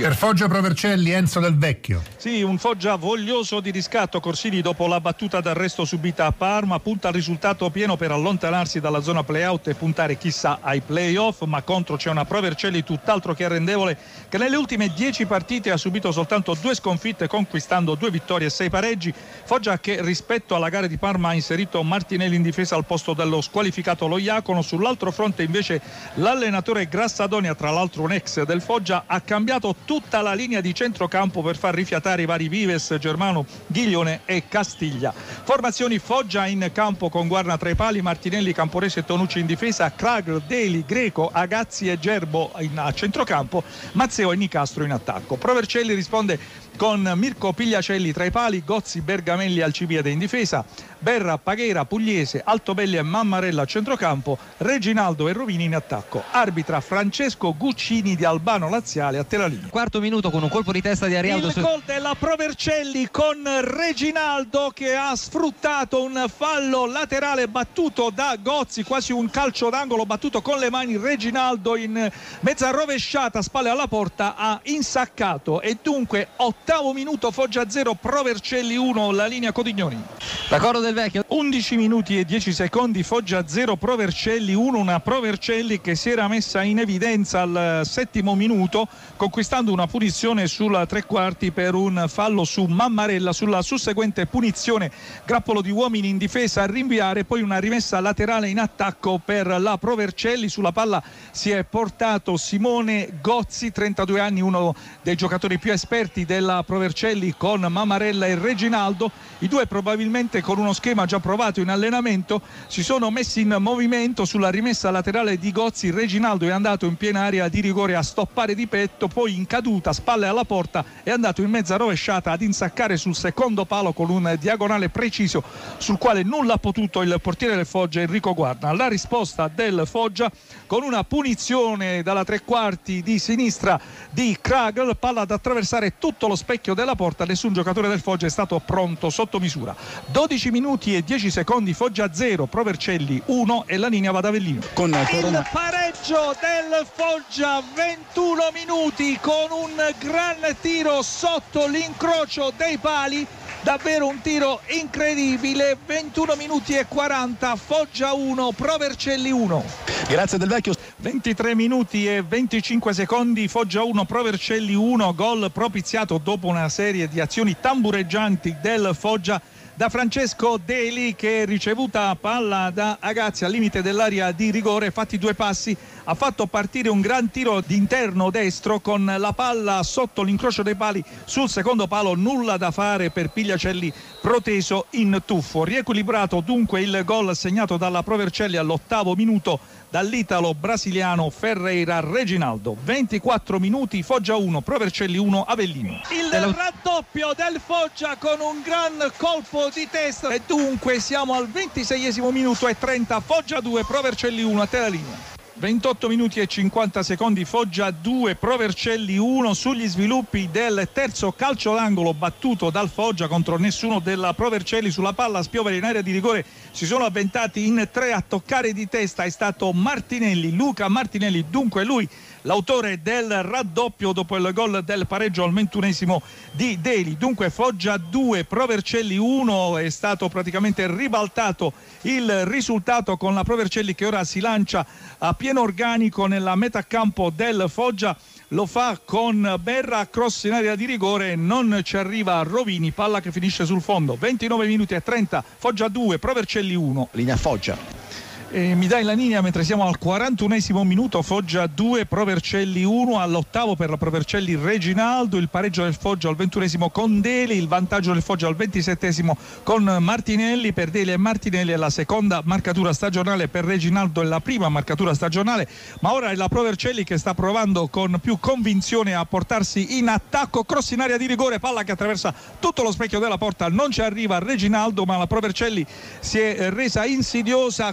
Per Foggia Pro Vercelli, Enzo Del Vecchio. Sì, un Foggia voglioso di riscatto. Corsini, dopo la battuta d'arresto subita a Parma, punta al risultato pieno per allontanarsi dalla zona play-out e puntare chissà ai play-off, ma contro c'è una Pro Vercelli tutt'altro che arrendevole, che nelle ultime 10 partite ha subito soltanto 2 sconfitte, conquistando 2 vittorie e 6 pareggi. Foggia che rispetto alla gara di Parma ha inserito Martinelli in difesa al posto dello squalificato Loiacono. Sull'altro fronte invece l'allenatore Grassadonia, tra l'altro un ex del Foggia, ha cambiato tutta la linea di centrocampo per far rifiatare i vari Vives, Germano, Ghiglione e Castiglia. Formazioni: Foggia in campo con Guarna tra i pali, Martinelli, Camporese e Tonucci in difesa, Kragl, Deli, Greco, Agazzi e Gerbo a centrocampo, Mazzeo e Nicastro in attacco. Pro Vercelli risponde con Mirko Pigliacelli tra i pali, Gozzi, Bergamelli, Alcibiade in difesa, Berra, Paghera, Pugliese, Altobelli e Mammarella a centrocampo, Reginaldo e Rovini in attacco. Arbitra Francesco Guccini di Albano Laziale a tela linea. Quarto minuto con un colpo di testa di Arialdo. Il gol della Pro Vercelli con Reginaldo che ha sfruttato un fallo laterale battuto da Gozzi, quasi un calcio d'angolo battuto con le mani. Reginaldo in mezza rovesciata, spalle alla porta, ha insaccato e dunque ottavo minuto, Foggia 0 Pro Vercelli 1, la linea Codignoni. D'accordo Del Vecchio. 11 minuti e 10 secondi, Foggia 0 Pro Vercelli 1, una Pro Vercelli che si era messa in evidenza al settimo minuto conquistando una punizione sul tre quarti per un fallo su Mammarella. Sulla susseguente punizione, grappolo di uomini in difesa a rinviare, poi una rimessa laterale in attacco per la Pro Vercelli. Sulla palla si è portato Simone Gozzi, 32 anni, uno dei giocatori più esperti della Pro Vercelli, con Mammarella e Reginaldo. I due probabilmente con uno schema già provato in allenamento si sono messi in movimento. Sulla rimessa laterale di Gozzi, Reginaldo è andato in piena area di rigore a stoppare di petto, poi in caduta, spalle alla porta, è andato in mezza rovesciata ad insaccare sul secondo palo con un diagonale preciso sul quale nulla ha potuto il portiere del Foggia, Enrico Guarna. La risposta del Foggia con una punizione dalla tre quarti di sinistra di Kragl, palla ad attraversare tutto lo specchio della porta. Nessun giocatore del Foggia è stato pronto sotto misura. 12 minuti e 10 secondi, Foggia 0 Pro Vercelli 1 e la linea va da Avellino. Con il pareggio del Foggia, 21 minuti con un gran tiro sotto l'incrocio dei pali, davvero un tiro incredibile. 21 minuti e 40, Foggia 1 Pro Vercelli 1. Grazie Del Vecchio. 23 minuti e 25 secondi, Foggia 1 Pro Vercelli 1, gol propiziato dopo una serie di azioni tambureggianti del Foggia da Francesco Deli, che ricevuta palla da Agazzi al limite dell'area di rigore, fatti due passi, ha fatto partire un gran tiro d'interno destro con la palla sotto l'incrocio dei pali sul secondo palo. Nulla da fare per Pigliacelli, proteso in tuffo. Riequilibrato dunque il gol segnato dalla Pro Vercelli all'ottavo minuto dall'italo brasiliano Ferreira Reginaldo. 24 minuti, Foggia 1 Pro Vercelli 1 Avellino. Il raddoppio del Foggia con un gran colpo di testa e dunque siamo al 26esimo minuto e 30, Foggia 2 Pro Vercelli 1 a te la linea. 28 minuti e 50 secondi, Foggia 2 Pro Vercelli 1. Sugli sviluppi del terzo calcio d'angolo battuto dal Foggia contro nessuno della Pro Vercelli, sulla palla a spiovere in area di rigore si sono avventati in tre. A toccare di testa è stato Martinelli, Luca Martinelli, dunque lui l'autore del raddoppio dopo il gol del pareggio al 21esimo di Deli. Dunque Foggia 2 Pro Vercelli 1, è stato praticamente ribaltato il risultato con la Pro Vercelli che ora si lancia a pieno organico nella metà campo del Foggia. Lo fa con Berra, cross in area di rigore, non ci arriva Rovini, palla che finisce sul fondo. 29 minuti e 30, Foggia 2 Pro Vercelli 1. Linea Foggia. Mi dai la linea mentre siamo al 41esimo minuto, Foggia 2 Pro Vercelli 1. All'ottavo per la Pro Vercelli Reginaldo, il pareggio del Foggia al 21esimo con Deli, il vantaggio del Foggia al 27esimo con Martinelli. Per Deli e Martinelli è la seconda marcatura stagionale, per Reginaldo è la prima marcatura stagionale, ma ora è la Pro Vercelli che sta provando con più convinzione a portarsi in attacco. Cross in area di rigore, palla che attraversa tutto lo specchio della porta, non ci arriva Reginaldo, ma la Pro Vercelli si è resa insidiosa con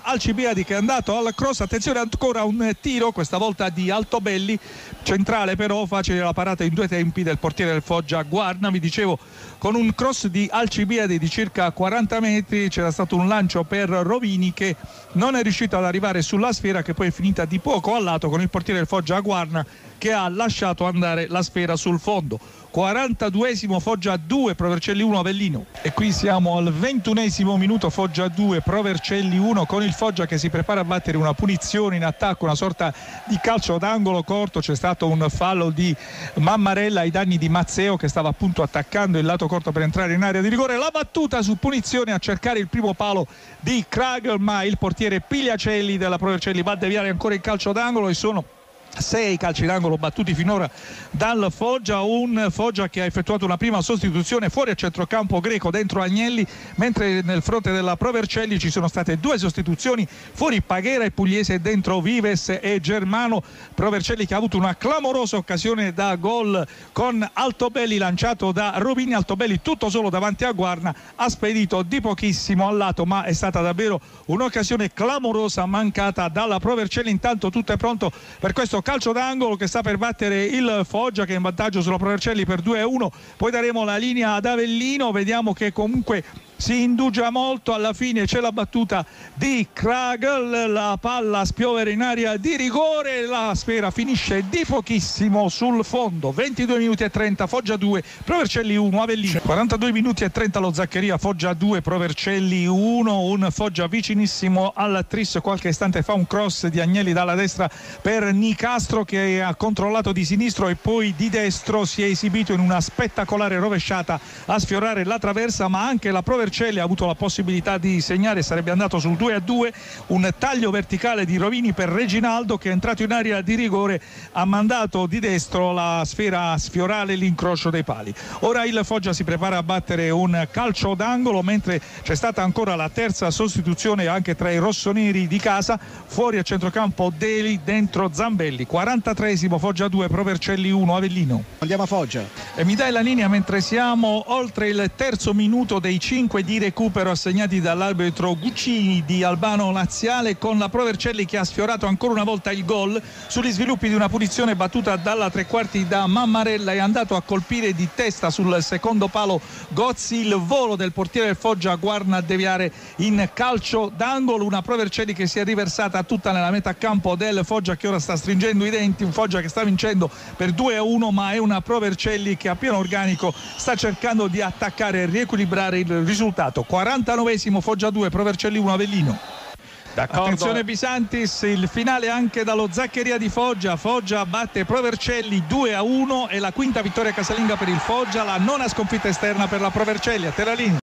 Alcibiadi che è andato al cross, attenzione ancora un tiro, questa volta di Altobelli, centrale però, facile la parata in due tempi del portiere del Foggia Guarna. Vi dicevo, con un cross di Alcibiadi di circa 40 metri c'era stato un lancio per Rovini che non è riuscito ad arrivare sulla sfera, che poi è finita di poco al lato con il portiere del Foggia Guarna che ha lasciato andare la sfera sul fondo. 42esimo, Foggia 2, Pro Vercelli 1, Avellino. E qui siamo al 21esimo minuto, Foggia 2, Pro Vercelli 1, con il Foggia che si prepara a battere una punizione in attacco, una sorta di calcio d'angolo corto. C'è stato un fallo di Mammarella ai danni di Mazzeo che stava appunto attaccando il lato corto per entrare in area di rigore. La battuta su punizione a cercare il primo palo di Kragel, ma il portiere Pigliacelli della Pro Vercelli va a deviare ancora il calcio d'angolo e sono 6 calci d'angolo battuti finora dal Foggia. Un Foggia che ha effettuato una prima sostituzione fuori a centrocampo, Greco dentro Agnelli, mentre nel fronte della Pro Vercelli ci sono state 2 sostituzioni fuori Paghera e Pugliese, dentro Vives e Germano. Pro Vercelli che ha avuto una clamorosa occasione da gol con Altobelli lanciato da Rovini. Altobelli tutto solo davanti a Guarna, ha spedito di pochissimo al lato, ma è stata davvero un'occasione clamorosa mancata dalla Pro Vercelli. Intanto tutto è pronto per questo calcio d'angolo che sta per battere il Foggia, che è in vantaggio sulla Pro Vercelli per 2-1. Poi daremo la linea ad Avellino, vediamo che comunque si indugia molto. Alla fine c'è la battuta di Kragel, la palla a spiovere in area di rigore, la sfera finisce di pochissimo sul fondo. 22 minuti e 30, Foggia 2, Pro Vercelli 1, Avellino. 42 minuti e 30 lo Zaccheria, Foggia 2, Pro Vercelli 1, un Foggia vicinissimo al tris. Qualche istante fa un cross di Agnelli dalla destra per Nicastro che ha controllato di sinistro e poi di destro si è esibito in una spettacolare rovesciata a sfiorare la traversa, ma anche la Pro Vercelli ha avuto la possibilità di segnare, sarebbe andato sul 2-2, un taglio verticale di Rovini per Reginaldo che è entrato in area di rigore, ha mandato di destro la sfera a sfiorare l'incrocio dei pali. Ora il Foggia si prepara a battere un calcio d'angolo, mentre c'è stata ancora la terza sostituzione anche tra i rossoneri di casa, fuori a centrocampo Deli, dentro Zambelli. 43esimo, Foggia 2, Pro Vercelli 1, Avellino. Andiamo a Foggia. E mi dai la linea mentre siamo oltre il terzo minuto dei 5 di recupero assegnati dall'arbitro Guccini di Albano Laziale, con la Pro Vercelli che ha sfiorato ancora una volta il gol sugli sviluppi di una punizione battuta dalla tre quarti da Mammarella. È andato a colpire di testa sul secondo palo Gozzi, il volo del portiere del Foggia Guarna a deviare in calcio d'angolo. Una Pro Vercelli che si è riversata tutta nella metà campo del Foggia che ora sta stringendo i denti, un Foggia che sta vincendo per 2-1, ma è una Pro Vercelli che a pieno organico sta cercando di attaccare e riequilibrare il risultato. 49esimo, Foggia 2, Pro Vercelli 1, Avellino. D'accordo. Attenzione Bisantis, il finale anche dallo Zaccheria di Foggia. Foggia batte Pro Vercelli 2-1, è la quinta vittoria casalinga per il Foggia, la nona sconfitta esterna per la Pro Vercelli. A te la linea.